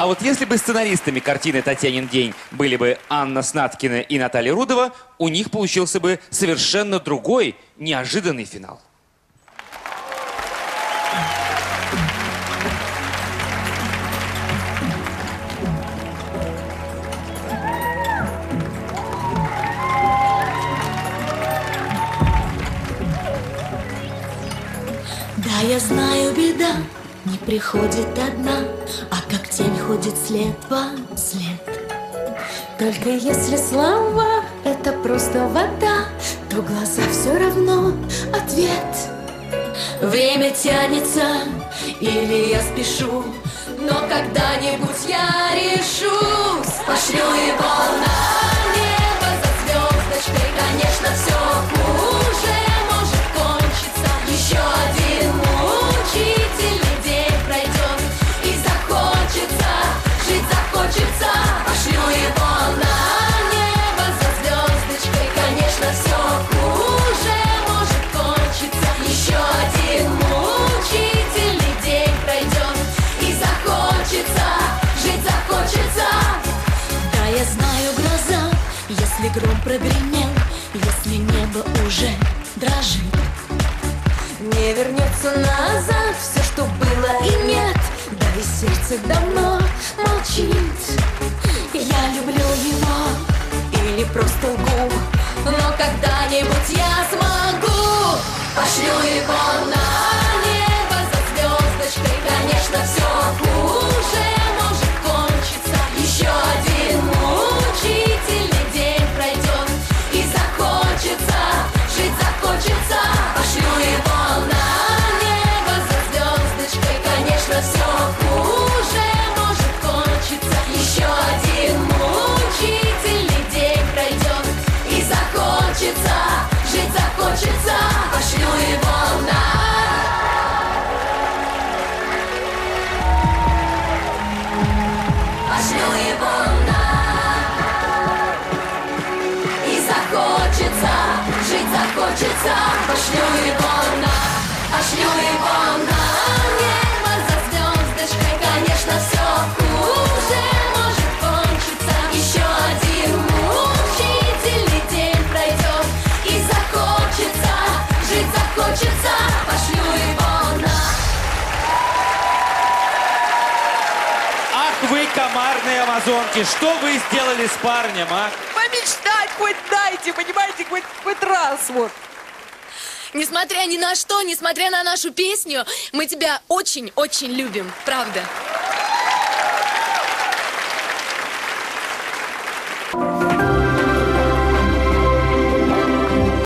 вот если бы сценаристами картины «Татьянин день» были бы Анна Снаткина и Наталья Рудова, у них получился бы совершенно другой, неожиданный финал. Да, я знаю, беда не приходит одна, а как тень ходит след во след. Только если слова — это просто вода, то глаза все равно ответ. Время тянется, или я спешу, но когда-нибудь я решусь. Пошлю его на небо за звездочкой, конечно, все хуже может кончиться. Еще один мучительный день пройдет, и захочется, жить захочется. Пошлю его на небо за звездочкой, конечно, все хуже может кончиться. Еще один мучительный день пройдет, и захочется, жить захочется. Да, я знаю, гроза, если гром прогремел, если небо уже дрожит, не вернется назад все, что было и нет. Да и сердце давно молчит. Я люблю его или просто лгу, но когда-нибудь я смогу. Пошлю его на небо за звездочкой, конечно, все хуже может кончиться. Еще один мучительный день пройдет, и захочется, жить захочется. Пошлю его на небо за звездочкой, конечно, все хуже может кончиться. Еще один мучительный день пройдет, и захочется, жить захочется. Пошлю его на... Пошлю его на... И захочется, жить захочется. Пошлю его на... Пошлю его на небо за звездочкой, конечно, все хуже может кончиться. Еще один мучительный день пройдет, и захочется, жить захочется. Пошлю его на... Ах вы, комарные амазонки, что вы сделали с парнем, а? Помечтать хоть дайте, понимаете, хоть раз вот. Несмотря ни на что, несмотря на нашу песню, мы тебя очень-очень любим, правда.